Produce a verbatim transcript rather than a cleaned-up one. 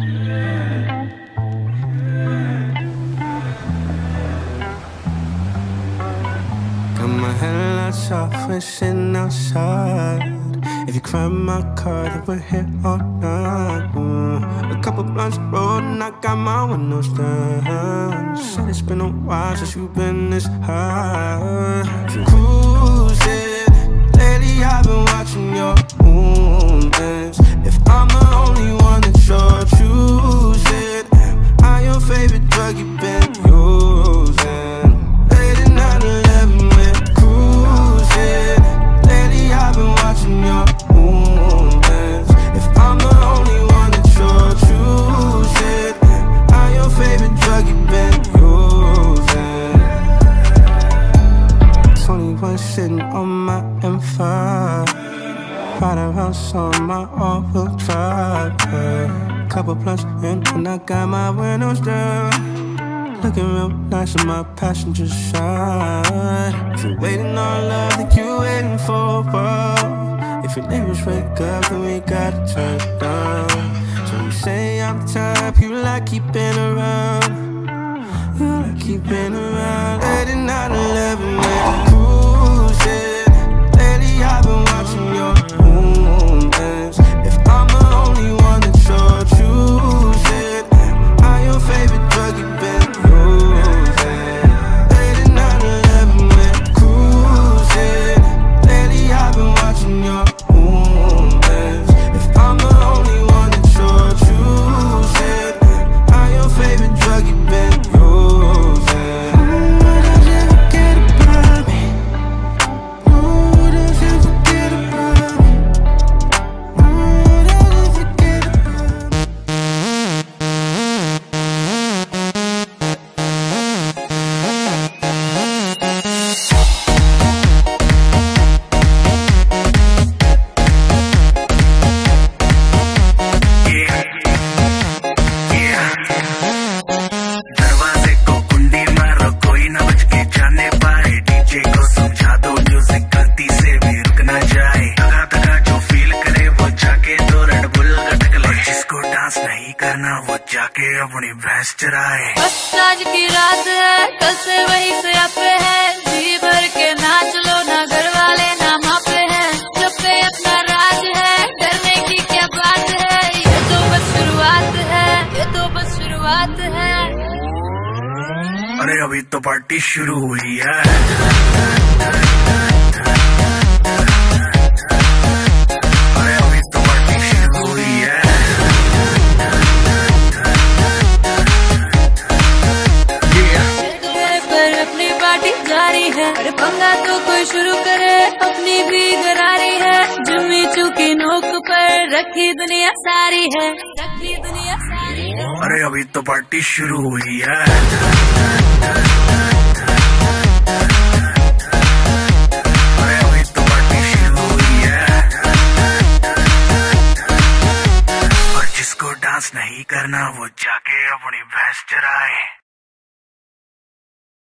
Got my headlights off, we're sitting outside. If you climb my car, then we're here all night. mm. A couple blunts rolled and I got my windows down. Said it's been a while since you've been this high. Cruising, lately I've been watching your movements. If I'm the only one that you're choosing, am I your favorite drug you've been using? Late at nine eleven, we're cruising. Lately I've been watching your movements. If I'm the only one that you're choosing, am I your favorite drug you've been using? twenty-one sitting on my M five, ride around on my all-wheel drive. yeah. Couple blunts in and I got my windows down. Looking real nice on my passenger side. If you're waiting on love, then you waiting for a while. If your neighbors wake up, then we gotta turn it down. So you say I'm the type you like keeping around. You like keeping around. Late at nine eleven, we're cruising. Lately I've been watching your movements. If I'm the only one that you're choosing, am I your favorite drug you've been using? Late at nine eleven, we're cruising. Lately I've been watching your movements. If I'm the only one that you're choosing, am I your favorite drug you've been using? अपनी भैंस चराए। बस आज की रात है, कल से वही से पे है। जी भर के नाच लो, ना घर वाले ना माँ पे है। जब पे अपना राज है, डरने की क्या बात है। ये तो बस शुरुआत है, ये तो बस शुरुआत है। अरे अभी तो पार्टी शुरू हुई है। अरे अभी तो पार्टी शुरू हुई है। जारी है, अरे पंगा तो कोई शुरू करे, अपनी भी गरारी है। जुम्मी चूकी नोक पर रखी दुनिया सारी है, रखी दुनिया सारी है। अरे अभी तो पार्टी शुरू हुई है। अरे अभी तो पार्टी शुरू हुई है। और जिसको डांस नहीं करना वो जाके अपनी भैंस चराए।